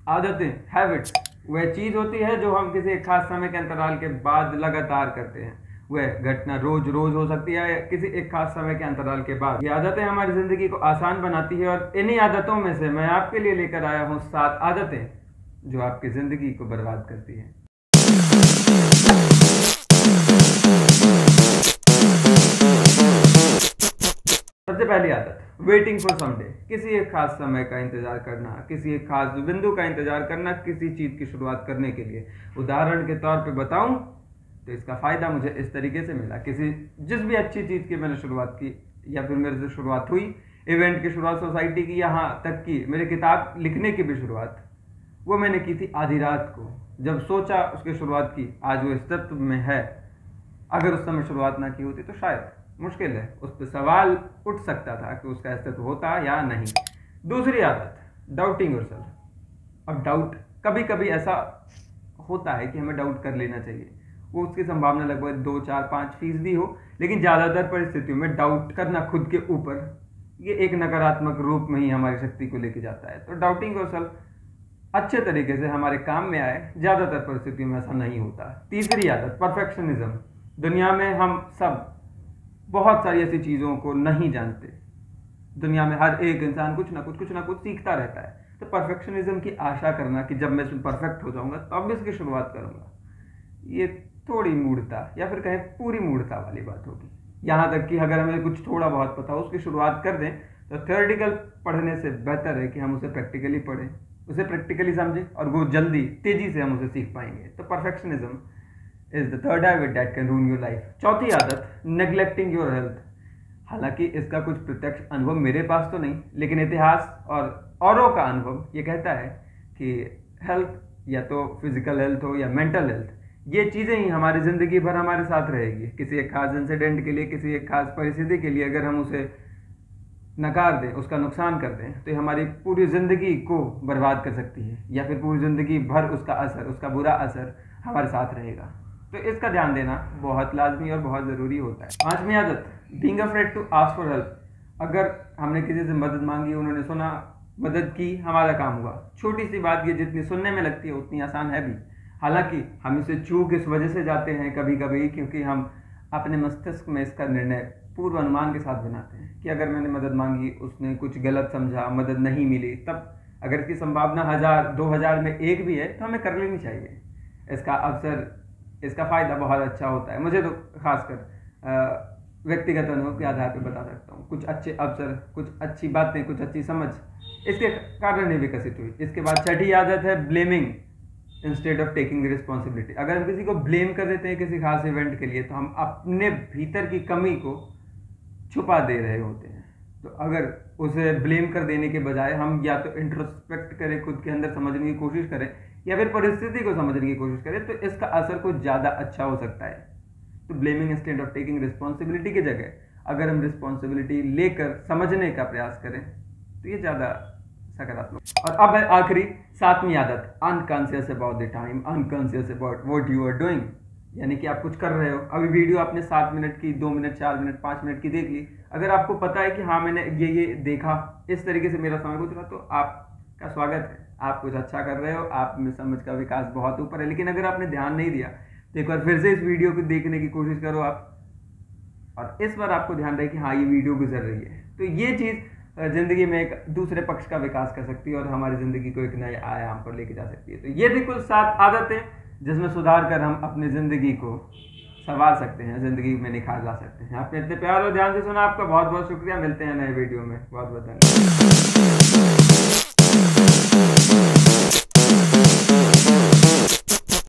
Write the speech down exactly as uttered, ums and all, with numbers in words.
आदतें, हैबिट्स, वह चीज़ होती है जो हम किसी एक खास समय के अंतराल के बाद लगातार करते हैं। वह घटना रोज रोज हो सकती है या किसी एक खास समय के अंतराल के बाद। ये आदतें हमारी ज़िंदगी को आसान बनाती है और इन्हीं आदतों में से मैं आपके लिए लेकर आया हूँ सात आदतें जो आपकी ज़िंदगी को बर्बाद करती हैं। सबसे पहली आदत, वेटिंग फॉर समडे। किसी एक खास समय का इंतजार करना, किसी एक खास बिंदु का इंतजार करना किसी चीज़ की शुरुआत करने के लिए। उदाहरण के तौर पे बताऊं तो इसका फ़ायदा मुझे इस तरीके से मिला। किसी जिस भी अच्छी चीज़ की मैंने शुरुआत की या फिर मेरे से शुरुआत हुई, इवेंट की शुरुआत, सोसाइटी की, यहाँ तक कि मेरी किताब लिखने की भी शुरुआत, वो मैंने की थी आधी रात को। जब सोचा उसकी शुरुआत की, आज वो अस्तित्व में है। अगर उस समय शुरुआत ना की होती तो शायद मुश्किल है, उस पर सवाल उठ सकता था कि उसका अस्तित्व होता या नहीं। दूसरी आदत, डाउटिंग योरसेल्फ। अब डाउट कभी कभी ऐसा होता है कि हमें डाउट कर लेना चाहिए, वो उसकी संभावना लगभग दो चार पाँच फीसदी हो, लेकिन ज़्यादातर परिस्थितियों में डाउट करना खुद के ऊपर ये एक नकारात्मक रूप में ही हमारी शक्ति को लेके जाता है। तो डाउटिंग योरसेल्फ अच्छे तरीके से हमारे काम में आए, ज़्यादातर परिस्थितियों में ऐसा नहीं होता। तीसरी आदत, परफेक्शनिज्म। दुनिया में हम सब बहुत सारी ऐसी चीज़ों को नहीं जानते। दुनिया में हर एक इंसान कुछ ना कुछ कुछ ना कुछ सीखता रहता है। तो परफेक्शनिज्म की आशा करना कि जब मैं इसमें परफेक्ट हो जाऊंगा तब इसकी शुरुआत करूंगा, ये थोड़ी मूढ़ता या फिर कहें पूरी मूढ़ता वाली बात होगी। यहाँ तक कि अगर हमें कुछ थोड़ा बहुत पता हो उसकी शुरुआत कर दें तो थ्योरेटिकल पढ़ने से बेहतर है कि हम उसे प्रैक्टिकली पढ़ें, उसे प्रैक्टिकली समझें और वो जल्दी तेज़ी से हम उसे सीख पाएंगे। तो perfectionism is the third habit that can ruin your life. चौथी आदत, नेग्लेक्टिंग योर हेल्थ। हालांकि इसका कुछ प्रत्यक्ष अनुभव मेरे पास तो नहीं, लेकिन इतिहास और औरों का अनुभव ये कहता है कि हेल्थ, या तो फिजिकल हेल्थ हो या मेंटल हेल्थ, ये चीज़ें ही हमारी ज़िंदगी भर हमारे साथ रहेगी। किसी एक खास इंसिडेंट के लिए, किसी एक खास परिस्थिति के लिए अगर हम उसे नकार दें, उसका नुकसान कर दें, तो ये हमारी पूरी ज़िंदगी को बर्बाद कर सकती है, या फिर पूरी ज़िंदगी भर उसका असर, उसका बुरा असर हमारे साथ रहेगा। तो इसका ध्यान देना बहुत लाजमी और बहुत ज़रूरी होता है। पांचवी आदत, being afraid to ask for help. अगर हमने किसी से मदद मांगी, उन्होंने सुना, मदद की, हमारा काम हुआ। छोटी सी बात ये जितनी सुनने में लगती है उतनी आसान है भी। हालांकि हम इसे चूक इस वजह से जाते हैं कभी कभी क्योंकि हम अपने मस्तिष्क में इसका निर्णय पूर्व अनुमान के साथ बनाते हैं कि अगर मैंने मदद मांगी, उसने कुछ गलत समझा, मदद नहीं मिली, तब अगर इसकी संभावना हज़ार दो हज़ार में एक भी है तो हमें कर लेनी चाहिए। इसका अवसर, इसका फ़ायदा बहुत अच्छा होता है। मुझे तो खासकर व्यक्तिगत अनुभव के आधार पर बता सकता हूँ, कुछ अच्छे अवसर, कुछ अच्छी बातें, कुछ अच्छी समझ इसके कारण ही विकसित हुई। इसके बाद छठी आदत है blaming instead of taking responsibility. अगर हम किसी को ब्लेम कर देते हैं किसी खास इवेंट के लिए तो हम अपने भीतर की कमी को छुपा दे रहे होते हैं। तो अगर उसे ब्लेम कर देने के बजाय हम या तो इंट्रोस्पेक्ट करें, खुद के अंदर समझने की कोशिश करें, या फिर परिस्थिति को समझने की कोशिश करें, तो इसका असर कुछ ज़्यादा अच्छा हो सकता है। तो blaming instead of taking responsibility की जगह अगर हम रिस्पॉन्सिबिलिटी लेकर समझने का प्रयास करें तो ये ज़्यादा सकारात्मक। और अब है आखिरी, सातवीं आदत, unconscious about the time, unconscious about what you are doing. यानी कि आप कुछ कर रहे हो, अभी वीडियो आपने सात मिनट की, दो मिनट, चार मिनट, पाँच मिनट की देख ली, अगर आपको पता है कि हाँ मैंने ये ये देखा, इस तरीके से मेरा समय गुजरा, तो आपका स्वागत है, आप कुछ अच्छा कर रहे हो, आप में समझ का विकास बहुत ऊपर है। लेकिन अगर आपने ध्यान नहीं दिया तो एक बार फिर से इस वीडियो को देखने की कोशिश करो आप, और इस बार आपको ध्यान रहे कि हाँ ये वीडियो गुजर रही है। तो ये चीज़ ज़िंदगी में एक दूसरे पक्ष का विकास कर सकती है और हमारी ज़िंदगी को एक नए आयाम पर लेके जा सकती है। तो ये भी कुछ सात आदतें जिसमें सुधार कर हम अपनी ज़िंदगी को संवार सकते हैं, ज़िंदगी में निखार ला सकते हैं। आपने इतने प्यार और ध्यान से सुना, आपका बहुत बहुत शुक्रिया। मिलते हैं नए वीडियो में, बहुत बहुत धन्यवाद।